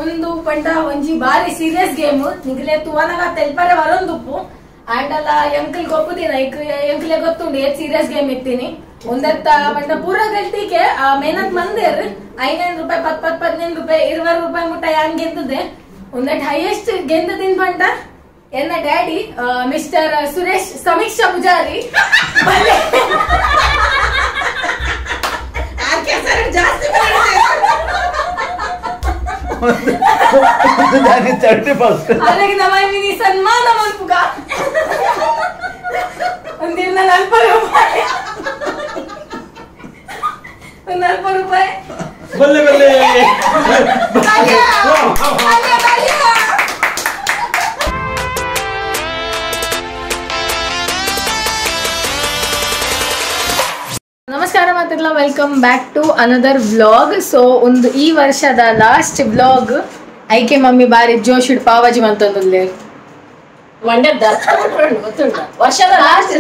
ಒಂದು ಪಂಡ ಒಂಜಿ ಬಾರಿ ಸೀರಿಯಸ್ ಗೇಮ್ ನಿಗಲೆ ತುವನಗ ತೆಲ್ಪರೆ ವರೊಂದುಪ್ಪು ಆಂಡಲ ಎಂಕಲ್ ಗೊಪ್ಪುದಿನ ಎಂಕಲೆ ಗೊತ್ತುಂಡು ಏತ್ ಸೀರಿಯಸ್ ಗೇಮ್ ಇತ್ತೀನಿ ಒಂದತ್ತ ಪಂಡ ಪೂರ ಗಲ್ತಿಗೆ ಮೇನತ್ ಮಂದಿರ್ 5 ರೂಪಾಯಿ 15 ರೂಪಾಯಿ 20 ರೂಪಾಯಿ ಮುಟ್ಟ ಯಾನ್ ಗೆದ್ದದೆ ಒಂದಟ್ ಹೈಯೆಸ್ಟ್ ಗೆದ್ದದಿನ್ ಪಂಡ ಎನ್ನ ಡ್ಯಾಡಿ ಮಿಸ್ಟರ್ ಸುರೇಶ್ ಸಮೀಕ್ಷಾ ಪೂಜಾರಿ ಜಾಸ್ತಿ ನಮಗೆ ಸನ್ಮಾನ ಮಲ್ಪುಗ ಒಂದಿನ 40 ರೂಪಾಯಿ 40 ರೂಪಾಯಿ ಬಲ್ಲೆ ಬಲ್ಲೆ ನಮಸ್ಕಾರ ಮಾತಿಲ್ಲ welcome back to another vlog so ಒಂದು ಈ ವರ್ಷದ ಲಾಸ್ಟ್ ವ್ಲಾಗ್ ಐಕೆ ಮಮ್ಮಿ ಬಾರಿ ಜೋಶ್ ಇಡ್ ಪಾವಾಜಿ ಮಂತಂದುಲ್ಲೆ ವರ್ಷದ लास्ट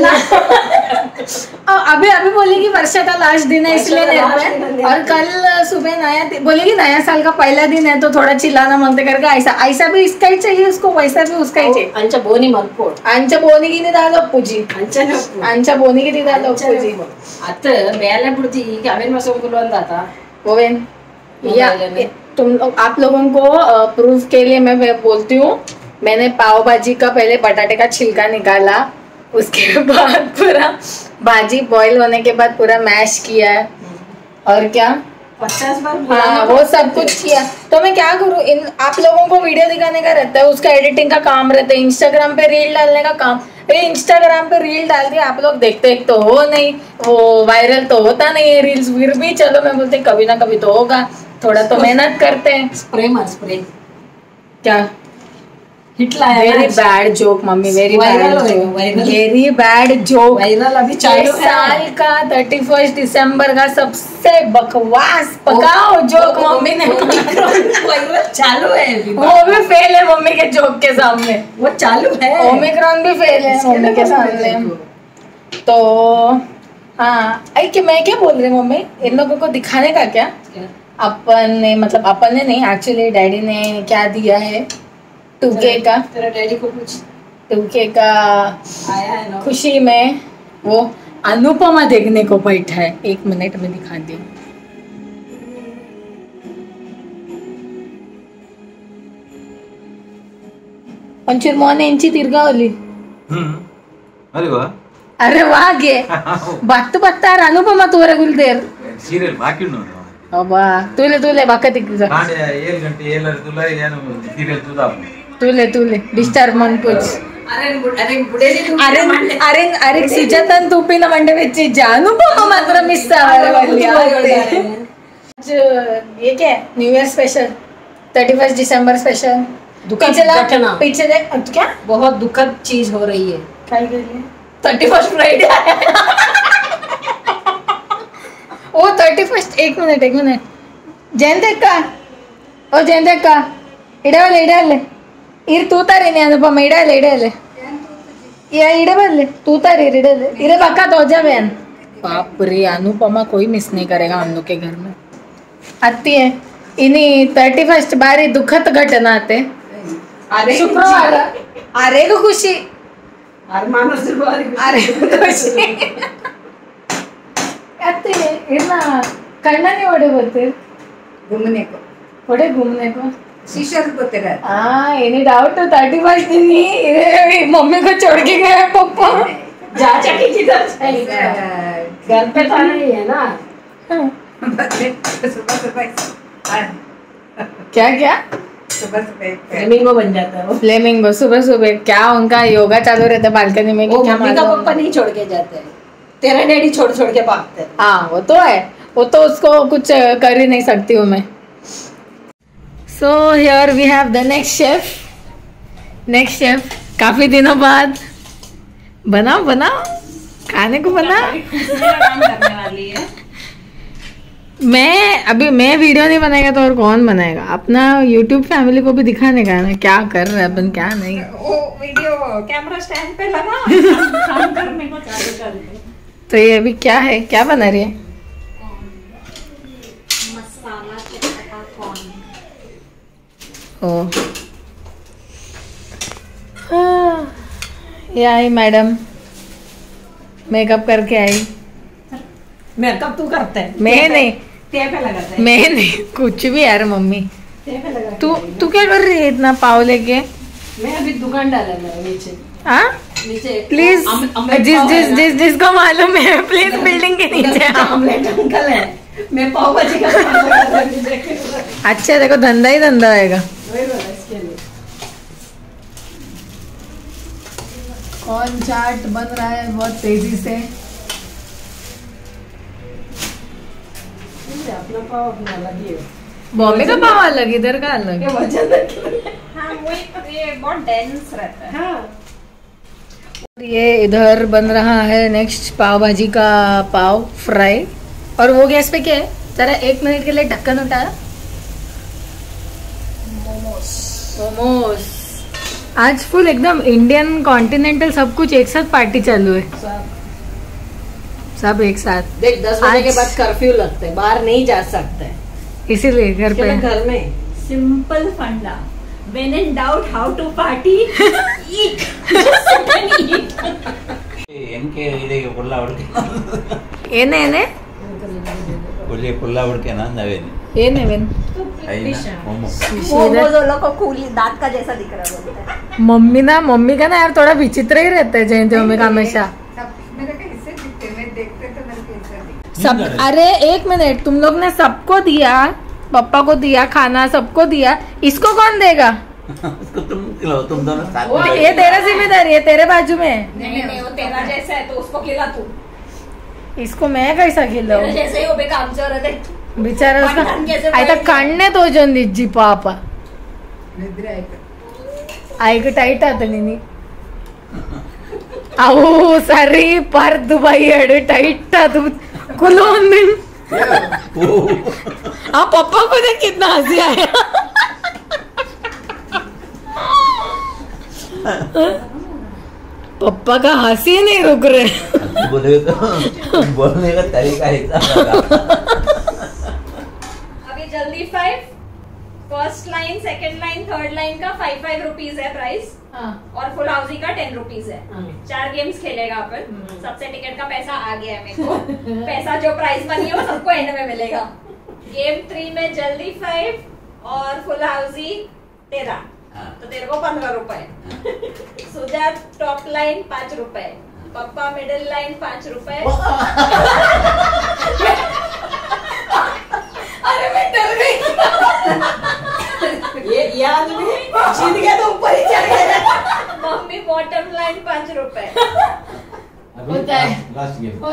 अभी अभी बोलेगी वर्षा का लास्ट दिन है इसलिए और कल सुबह नया बोलेगी नया साल का पहला दिन है तो थोड़ा चिल्लाना मांगते करके ऐसा ऐसा भी इसका ही चाहिए उसको वैसा भी उसका ही चाहिए अंचा बोनी की नहीं डालो पूजी अंचा बोनी की नहीं डालो पूजी अत बेले बुढ़ती कि अवेन मसों को लोन दाता ओवेन या तुम आप लोगों को प्रूफ के लिए मैं बोलती हूँ मैंने पाव भाजी का पहले बटाटे का छिलका निकाला उसके बाद पूरा भाजी बॉईल होने के बाद पूरा मैश किया है और क्या 50 बार हाँ वो सब कुछ किया तो मैं क्या करूँ इन आप लोगों को वीडियो दिखाने का रहता है उसका एडिटिंग का काम रहता है इंस्टाग्राम पे रील डालने का काम इंस्टाग्राम पे रील डाल दिया आप लोग देखते एक तो हो नहीं वो वायरल तो होता नहीं है रील्स फिर भी चलो मैं बोलते कभी ना कभी तो होगा थोड़ा तो मेहनत करते हैं स्प्रे क्या very bad joke mummy very bad joke viral अभी चालू है साल का 31 दिसंबर का सबसे बकवास पकाओ जोक मम्मी ने वायरल चालू है वो भी फेल है मम्मी के जोक के सामने वो चालू है ओमिक्रॉन भी फेल है मम्मी के सामने तो हाँ आई कि मैं क्या बोल रही मम्मी इन लोगों को दिखाने का क्या अपन ने मतलब अपन ने नहीं एक्चुअली डैडी ने क्या दिया है 2K का तेरा डैडी को कुछ 2K का आया है ना खुशी में वो अनुपमा देखने को बैठा है 1 मिनट में दिखा दी पंचर मोने इंची तिरगावली अरे वाह गे बत्त बत्तार अनुपमा तोरे गुलदेर ಸೀರಿಯಲ್ ಬಾಕಿ ಉಂಟು ಅಬ್ಬಾ ತೂಲೆ ಬಾಕತಿಕ್ಕಿಸ 7 ಗಂಟೆ 7 ತುಲ ಏನು ಸೀರಿಯಲ್ ತುದಾಪು तुले डिस्टर्ब मन कुछ अरे बुढ़े अरे सुजातन तूपिನ ಮಂಡೆ ವೆಚ್ಚಿ ಜಾನುಪಮ ಮಾತ್ರ ಮಿಸ್ ಆವರವಲ್ಲಿ ये क्या न्यू ईयर स्पेशल 31 दिसंबर स्पेशल पीछे क्या बहुत दुखद चीज हो रही है क्या कर रही है 31 फ्राइडे ओ 31 एक मिनट जयंत का इडवले इर तूतारे अनुपम इडले या इडबले तूतारे इडले इरे पक्का तो जावे बाप रे अनुपमा कोई मिस नहीं करेगा हम लोग के घर में आती है इन्हीं 31 बारी दुखद घटना आते शुक्रवार अरे को खुशी अरे खुशी आती है इतना करना नहीं ओडे बोलते घूमने को शीशर को तेरा एनी डाउट 31 दिन ही मम्मी को छोड़ के गए पापा चाचा की किधर घर पे था नहीं है ना क्या सुबह फ्लेमिंगो बन जाता है वो फ्लेमिंगो सुबह क्या उनका योगा चालू रहता है बालकनी में क्या मम्मी का पापा नहीं छोड़ के जाते हैं तेरा डैडी छोड़ के भागते हैं हाँ वो तो है वो तो उसको कुछ कर ही नहीं सकती हूँ मैं So here we have the next chef काफी दिनों बाद बनाओ खाने को बना करने वाली है मैं वीडियो नहीं बनाएगा तो और कौन बनाएगा अपना YouTube फैमिली को भी दिखाने का ना क्या कर रहे हैं अपन क्या नहीं वो वीडियो कैमरा स्टैंड पे लगा काम करने को चालू कर दे तो ये अभी क्या है क्या बना रही है मसाला चटपटा कॉर्न हो ये आई मैडम मेकअप करके आई। मेकअप तू करता है? मैं नहीं, ते पे लगाता है? मैं नहीं, कुछ भी यार मम्मी। ते पे लगा तू क्या कर रही है इतना पाव लेके? मैं अभी दुकान डाला है नीचे। हाँ नीचे प्लीज, जिसको मालूम है प्लीज बिल्डिंग के नीचे आओ। ऑमलेट अंकल है, मैं पाव भाजी का अच्छा देखो धंधा ही धंधा आएगा। इसके लिए कौन चाट बन रहा है बहुत तेजी से। अपना पाव अपना अलग ही है। बॉम्बे का पाव अलग, इधर का अलग। ये वजन हाँ वही, ये बहुत डेंस रहता है। हाँ ये इधर बन रहा है नेक्स्ट पाव भाजी का पाव फ्राई। और वो गैस पे क्या है, जरा 1 मिनट के लिए ढक्कन उठाया। मोमोज आज फुल एकदम इंडियन कॉन्टिनेंटल सब कुछ एक साथ पार्टी चालू है, सब एक साथ। देख 10 बजे के आज- बाद कर्फ्यू लगता है, बाहर नहीं जा सकते हैं। इसीलिए घर पे घर में सिंपल फंडा, when in doubt how to party, eat. ಎನ್ಕೆ ಇದೆ ಪುಲ್ಲ ಹುಡ್ಕೆ ಏನೇ ಒಳ್ಳೆ ಪುಲ್ಲ ಹುಡ್ಕೆನಾ ನಾವೇನು ಏನೇವೇನ್ ಮೊಮ್ಮು मोमोज वालों को कूली दांत का जैसा दिख रहा है। मम्मी का ना यार थोड़ा विचित्र ही रहता है जयंती मम्मी का हमेशा। सब अरे 1 मिनट, तुम लोग ने सबको दिया, पापा को दिया खाना, सबको दिया, इसको कौन देगा? उसको तुम खिलाओ, तुम दोनों साथ में ये तेरा जिम्मेदारी है, तेरे बाजू में। नहीं वो तेरा जैसा है तो उसको खिला तू। इसको मैं कैसा खिलाऊ? तेरा जैसे ही वो बेकाम चोर है। बिचारा उसका पटकन कैसे आता पड़ेगा? काढणे तो जोंदी पाप ऐक टाईट आता निनी अहो सारी पार दुबई अड टाइट तू कुलोन दिन हाँ पप्पा को देख कितना हंसी आया। पप्पा का हंसी नहीं रुक रहे। बोलने का तरीका ऐसा अभी जल्दी 5 first line, second line, third line का 5 रुपीज है प्राइस और फुल हाउसी का 10 रुपीज है। 4 गेम्स खेलेगा अपन। सबसे टिकट का पैसा आ गया है मेरे को। पैसा जो प्राइस मनी है वो सबको एंड में मिलेगा। गेम 3 में जल्दी 5 और फुल हाउसी 13, तो तेरे को 15 रुपए। सुजात टॉप लाइन 5 रुपए, पप्पा मिडिल लाइन 5 रुपए। अरे मैं डर गई। ये आदमी जीत गया तो ऊपर ही चढ़ गया। मम्मी बॉटम लाइन 5 रुपए। होता है लास्ट गेम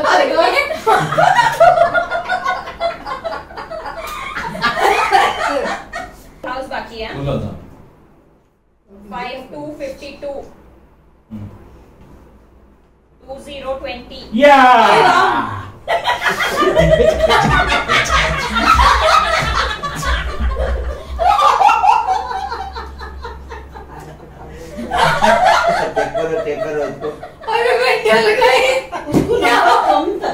हाउस बाकी है। बोलो तो 5 2 52 20 20। या टेकर उसको अरे मैं डर गई। कम था।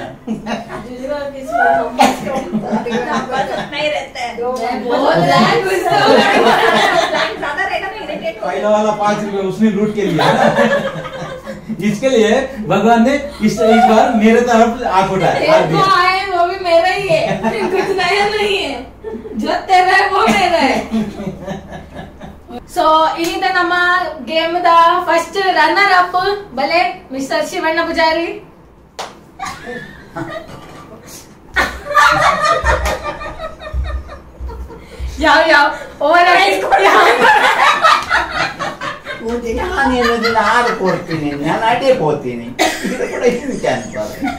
नहीं रहता है। बहुत रैग गुस्सा हो रहा है। लाइन ज्यादा रहेगा ना इरिटेट हो। पहला वाला 5 रुपए उसने लूट के लिया इसके लिए भगवान ने इस बार मेरे तरफ आंख उठाया देखो आए वो भी मेरा ही है, कुछ नया नहीं है, जो तेरा है वो मेरा है। ಸೊ ಇನ್ನಿಂದ ನಮ್ಮ ಗೇಮ್ ದ ಫಸ್ಟ್ ರನ್ನರ್ ಅಪ್ ಬಲೆ ಮಿಸ್ಟರ್ ಶಿವಣ್ಣ ಪೂಜಾರಿ. ಯಾವ ಓವರ್ ನಾನು ಹೇಳೋದಿಲ್ಲ, ಹಾಡು ಕೊಡ್ತೀನಿ, ನಾನು ಅಡ್ಡೆ ಹೋಗ್ತೀನಿ. ಇದು ಕೂಡ ಇದು ಚಾನ್ಸ್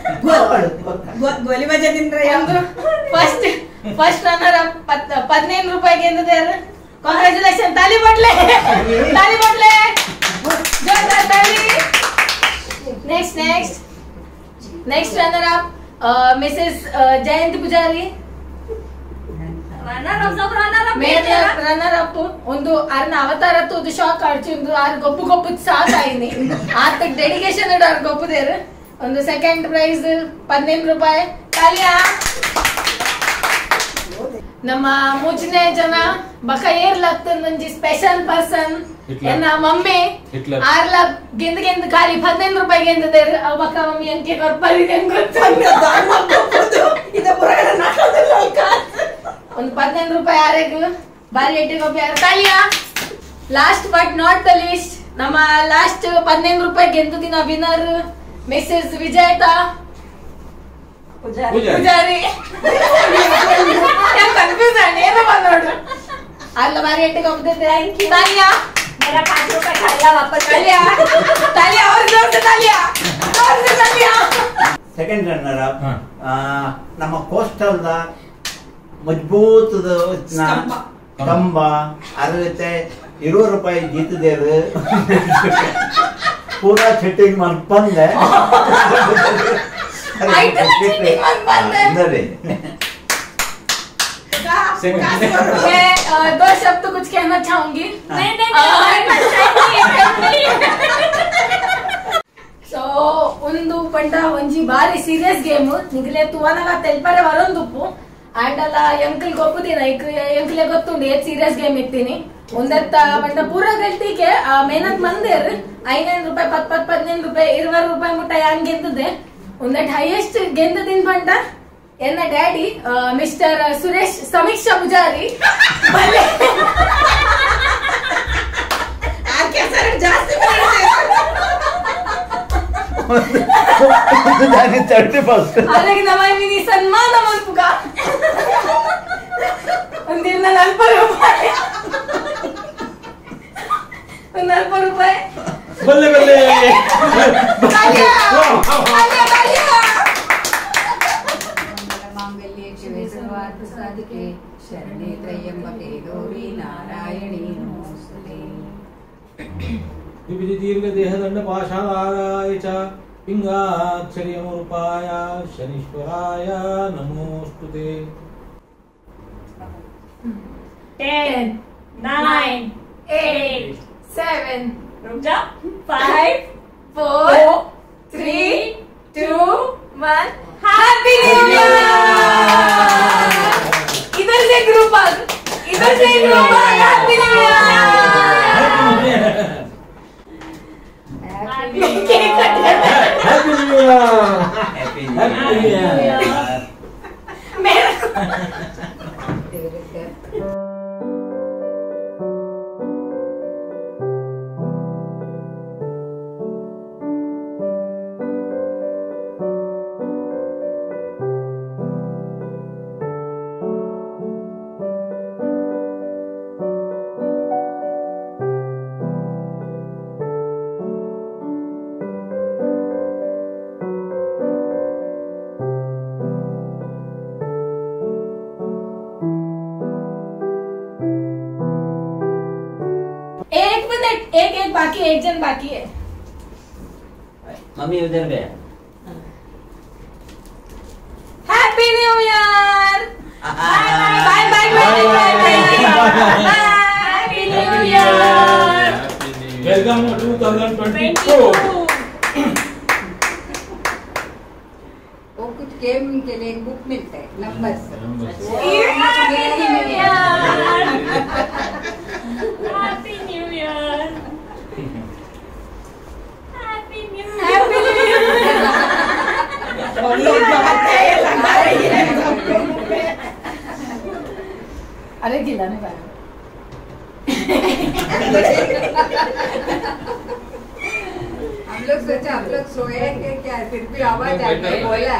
ಗೋಲಿ ಬಜೆ ತಿನ್ರಿ ಫಸ್ಟ್ ರನ್ನರ್ ಅಪ್ 15 ರೂಪಾಯಿಗೆ ಎಂದಿದ್ದಾರೆ. कांग्रेचुलेशन, ताली पडले, ताली पडले, जोरदार ताली. Next runner up Mrs Jayanti Poojary. Runner up ಒಂದು ಅರ್ನ ಅವತಾರತ್ತು ಒಂದು ಶಾಕ್ ಆಡ್ಚು ಒಂದು ಆರು ಗೊಪ್ಪು ಸಾಕ್ ಆಯ್ನಿ ಆತ ಡೆಡಿಕೇಶನ್ ಇಡು ಆರು ಗೊಪ್ಪುದೇರು. ಒಂದು ಸೆಕೆಂಡ್ ಪ್ರೈಸ್ 15 ರೂಪಾಯಿ. ತಾಲಿಯಾ ನಮ್ಮ ಮುಜ್ನೆ ಜನ ಬಕ ಏರ್ಲಾಗ್ತಂದಿ ಸ್ಪೆಷಲ್ ಪರ್ಸನ್ ಎನ್ನ ಮಮ್ಮಿ ಆರ್ಲ ಗೆಂದ ಖಾಲಿ 15 ರೂಪಾಯಿ ಗೆಂದದೆ ಬಕ ಮಮ್ಮಿ ಅಂಕೆ ಕೊರ್ಪರಿ ಒಂದು 15 ರೂಪಾಯಿ ಆರೆಗ್ ಬಾರಿ ಎಟ್ಟಿಗೆ ತಾಲಿಯಾ. Last but not the least ನಮ್ಮ ಲಾಸ್ಟ್ 15 ರೂಪಾಯಿ ಗೆಂದು ದಿನ winner Mrs Vijetha Poojary. Confuse ಏನು ನೋಡ್ರಿ ಅಲ್ಲ ಬಾರಿ ಎಟ್ಟಿಗೆ ಹೋಗ್ತದೆ. ಥ್ಯಾಂಕ್ ಯು ತಾಲಿಯಾ. मेरा 5 रुपए खाया वापस तालिया तालिया और जोर से तालिया जोर से तालिया. ಸೆಕೆಂಡ್ ರನ್ನರ್ ಅಪ್ ನಮ್ಮ ಕೋಸ್ಟಲ್ ಮಜಬೂತದ ಕಂಬ ಅದಕ್ಕೆ 20 ರೂಪಾಯಿ ಜೀತದೇರು ಪೂರಾ ಸೆಟ್ಟಿಂಗ್ ಮಾಡಿ ಬಂದೆ. मैं 2 शब्द कुछ कहना चाहूंगी. ಸೊ ಒಂದು ಪಂಡ ಒಂಜಿ ಬಾರಿ ಸೀರಿಯಸ್ ಗೇಮ್ ನಿಗಲೆ ತುವನಗ ತೆಲ್ಪರೆ ವರೊಂದುಪ್ಪು ಆಂಡ್ ಅಲ್ಲ ಎಂಕಲ್ ಗೊಪ್ಪುದಿನ ಎಂಕಲೆ ಗೊತ್ತುಂಡು ಏತ್ ಸೀರಿಯಸ್ ಗೇಮ್ ಇತ್ತೀನಿ ಒಂದೆತ್ತ ಪಂಡ ಪೂರ ಗಲ್ಟಿಗೆ ಮೇನತ್ ಮಂದೇರ್ 5 ರೂಪಾಯಿ 15 ರೂಪಾಯಿ 20 ರೂಪಾಯಿ ಮುಟ್ಟ ಯಾನ್ ಗೆದ್ದದೆ ಒಂದೆಟ್ ಹೈಯೆಸ್ಟ್ ಗೆದ್ದದಿನ ಪಂಡ ಎನ್ನ ಡ್ಯಾಡಿ ಮಿಸ್ಟರ್ ಸುರೇಶ್ ಸಮೀಕ್ಷಾ ಪೂಜಾರಿ ಜಾಸ್ತಿ అలాగే నమైని సన్మానం అనుపుగా ಒಂದಿನ 40 ರೂಪಾಯಿ ಬಲ್ಲೆ ಬಲ್ಲೆ ಮಾಂಗಲ್ಯ ಶಿವೆ ಸರ್ವಾರ್ಥ ಸಾಧಿಕೆ ಶರಣೆ ತ್ರಯಂಬಕೆ ಗೌರಿ ನಾರಾಯಣಿ ನಮೋಸ್ತುತೆ. ವಿವಿಧ ದೀರ್ಘ ದೇಹದಂಡ ಪಾಶಾಲಾಯ ಚ ಪಿಂಗಾಕ್ಷರಿಯಮೂರ್ಪಾಯ ಶನೀಶ್ವರಾಯ ನಮೋಸ್ತುತೆ. 10 9 8 7 रुक जा 5 4 3 2 1 हैप्पी न्यू ईयर. इधर से ग्रुप आ happy new year. Happy new year. एक बाकी एक जन बाकी है. मम्मी उधर गया. Happy new year. Bye bye happy new year. Welcome to 2022. वो कुछ गेम के लिए एक बुक मिलता है numbers. Happy new year. Happy new year happy new happy new year. अरे गिला नहीं पाया. हम लोग सोचा आप लोग सोएंगे क्या फिर भी आवाज आती है बोला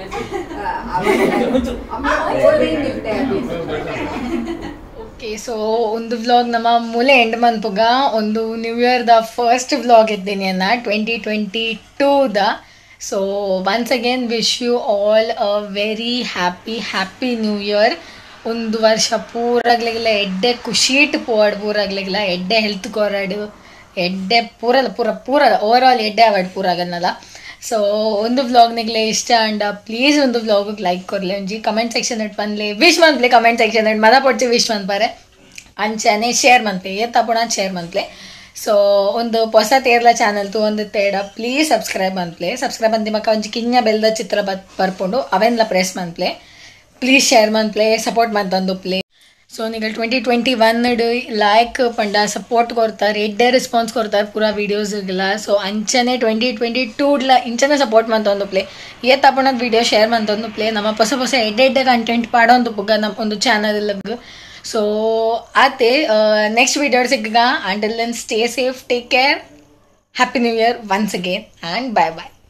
हम लोग बोल नहीं मिलते अभी. ಓಕೆ ಸೊ ಒಂದು ವ್ಲಾಗ್ ನಮ್ಮ ಮೂಲೆ ಎಂಡ್ ಮನ್ಪುಗ ಒಂದು ನ್ಯೂ ಇಯರ್ದ ಫಸ್ಟ್ ವ್ಲಾಗ್ ಇದ್ದೀನಿ ಅನ್ನ 2022ದ. So once again wish you all a very happy new year. ಒಂದು ವರ್ಷ ಪೂರಾಗ್ಲಿಗೆಲ್ಲ ಎಡ್ಡೆ ಖುಷಿಟ್ ಪೋವಾಡು ಪೂರಾಗ್ಲಿಗೆಲ್ಲ ಎಡ್ಡೆ ಹೆಲ್ತ್ ಕೊರಾಡು ಎಡ್ಡೆ ಪೂರ ಓವರ್ ಆಲ್ ಎಡ್ಡೆ ಅವಾರ್ಡ್ ಪೂರಾಗನ್ನಲ್ಲ. ಸೊ ಒಂದು ವ್ಲಾಗ್ನಿಗ್ಲೆ ಇಷ್ಟ ಅಂಡ ಪ್ಲೀಸ್ ಒಂದು ವ್ಲಾಗಿಗೆ ಲೈಕ್ ಕೊರ್ಲೆ ಒಂಜಿ ಕಮೆಂಟ್ ಸೆಕ್ಷನ್ ಇಟ್ಟು ಬಂದ್ಲೆ ವಿಶ್ ಮಂತ್ಲೆ ಕಮೆಂಟ್ ಸೆಕ್ಷನ್ ಇಟ್ಟು ಮದ ಪಡ್ತಿ ವಿಶ್ ಮನ್ಪಾರೆ ಅಂಚನೆ ಶೇರ್ ಮಂತ್ಲೆ ತಪ್ಪುಣ ಶೇರ್ ಮಂತ್ಲೆ. ಸೊ ಒಂದು ಹೊಸ ತೇರ್ಲ ಚಾನಲ್ ತು ಒಂದು ತೇಡ ಪ್ಲೀಸ್ ಸಬ್ಸ್ಕ್ರೈಬ್ ಮಂತ್ಲೆ ಸಬ್ಸ್ಕ್ರೈಬ್ ಅಂತಿ ಮಕ್ಕ ಒಂಜಿ ಕಿಂಜ ಬೆಲ್ದ ಚಿತ್ರ ಬರ್ಪುಂಡು ಅವೆನ್ಲ ಪ್ರೆಸ್ ಮಂತ್ಲೆ प्लीज शेयर मन प्ले सपोर्ट मंतंदु प्ले सो निगल 2021 लायक पंडा सपोर्ट करतार एड्डे रिस्पान्स करतार पूरा वीडियोस सो अंचने 2022 इंचने सपोर्ट मंतंदु प्ले ये तपणद वीडियो शेयर मंतंदु प्ले नम ಹೊಸ ಹೊಸ ಎಡ್ಡೆ ಕಂಟೆಂಟ್ ಪಾಡೊಂದು ಪುಗ ನಮ್ಮ ಒಂದು ಚಾನಲ್ ಲಗ್ ಸೊ ಆತೆ ನೆಕ್ಸ್ಟ್ ವಿಡಿಯೋ ಸಿಗ್ಗ until then stay safe take care happy new year once again and bye bye